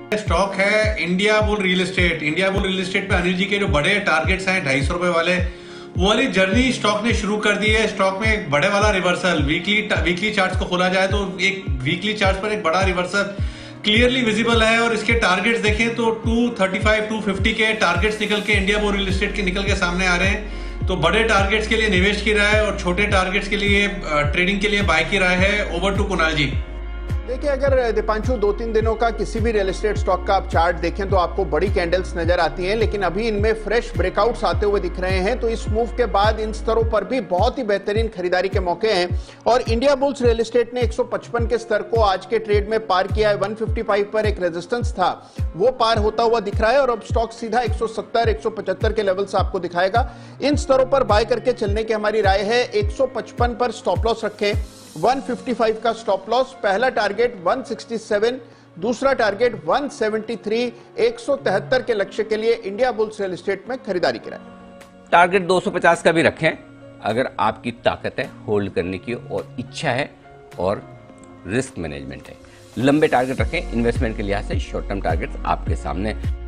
Stock है Indiabulls real estate. Indiabulls real estate पे अनिल जी के जो बड़े टारगेट्स हैं 250 रुपए वाले, वो वाली जर्नी स्टॉक ने शुरू कर दी है। स्टॉक में एक बड़े वाला रिवर्सल, वीकली चार्ट्स को खोला जाए तो एक वीकली चार्ट्स पर एक बड़ा रिवर्सल क्लियरली विजिबल है। और इसके टारगेट्स देखें तो 235 250 के टारगेट्स निकल के इंडिया बुल रियल एस्टेट के निकल के सामने आ रहे हैं। तो बड़े टारगेट्स के लिए निवेश की राय और छोटे टारगेट्स के लिए ट्रेडिंग के लिए बाय की राय है। Over to Kunal ji. देखिए, अगर दीपांशु 2-3 दिनों का किसी भी रियल एस्टेट स्टॉक का आप चार्ट देखें तो आपको बड़ी कैंडल्स नजर आती हैं, लेकिन अभी इनमें फ्रेश ब्रेकआउट्स आते हुए दिख रहे हैं। तो इस मूव के बाद इन स्तरों पर भी बहुत ही बेहतरीन खरीदारी के मौके हैं। और इंडिया बुल्स रियल एस्टेट ने 155 के स्तर को आज के ट्रेड में पार किया है। 155 पर एक रेजिस्टेंस था, वो पार होता हुआ दिख रहा है और अब स्टॉक सीधा 170 175 के लेवल्स आपको दिखाएगा। इन स्तरों पर बाय करके चलने की हमारी राय है। 155 पर स्टॉप लॉस रखें, 155 का स्टॉप लॉस, पहला टारगेट 167, दूसरा टारगेट 173, 173 के लक्ष्य के लिए इंडिया बुल्स रियल एस्टेट में खरीदारी कराएं। टारगेट 250 का भी रखें अगर आपकी ताकत है होल्ड करने की और इच्छा है और रिस्क मैनेजमेंट है। लंबे टारगेट रखें इन्वेस्टमेंट के लिहाज से, शॉर्ट टर्म टारगेट्स आपके सामने